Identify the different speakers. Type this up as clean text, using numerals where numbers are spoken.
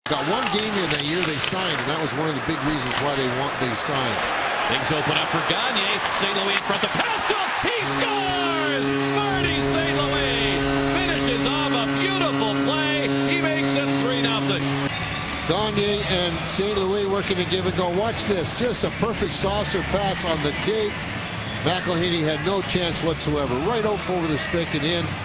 Speaker 1: Got one game in that year they signed, and that was one of the big reasons why they signed.
Speaker 2: Things open up for Gagne. St. Louis in front. The pass to him. He scores! Marty St. Louis finishes off a beautiful play. He makes it 3-0.
Speaker 1: Gagne and St. Louis working to give and go. Watch this. Just a perfect saucer pass on the tape. McElhinney had no chance whatsoever. Right over the stick and in.